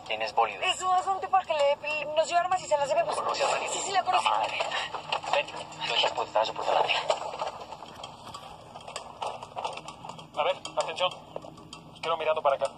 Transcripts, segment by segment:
¿Quién es Bolívar? Es un tipo al que nos dio armas y se las debemos. ¿Conoce a Fanny? Sí, la conozco. Madre. Ven, yo por detrás, yo por delante. A ver, atención. Los quiero mirando para acá.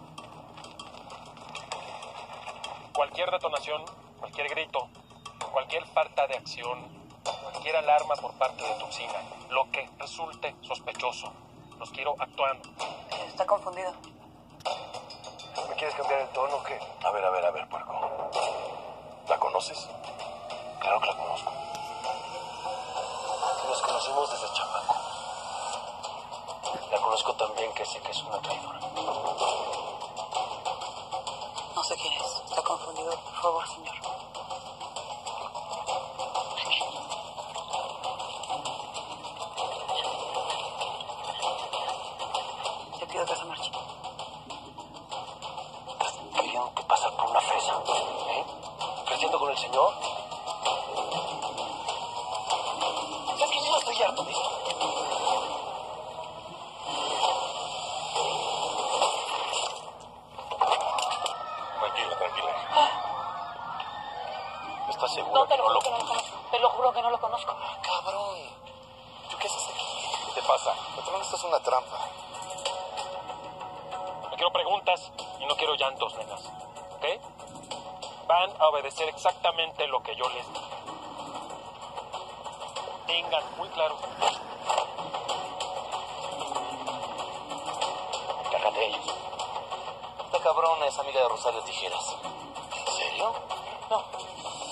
Cualquier detonación, cualquier grito, cualquier falta de acción, cualquier alarma por parte de Tuxina, lo que resulte sospechoso, los quiero actuando. Está confundido. ¿Me quieres cambiar el tono o qué? A ver, puerco. ¿La conoces? Claro que la conozco. Nos conocimos desde chamaco. La conozco tan bien que sé que es una traidora. No sé quién es. Está confundido. Por favor, señor. Le pido que se marche. ¿Estás queriendo pasar por una fresa? ¿Eh? ¿Creciendo con el señor? ¿Sabes que yo ya estoy harto de esto? Tranquila. ¿Estás seguro No, te que no lo que no lo conozco. Te lo juro que no lo conozco. Cabrón. ¿Tú qué haces aquí? ¿Qué te pasa? Patrón, esto es una trampa. No quiero preguntas y no quiero llantos, nenas. ¿Ok? Van a obedecer exactamente lo que yo les diga. Tengan muy claro. Cárgate de ellos. Esta cabrona es amiga de Rosario Tijeras. ¿En serio? No.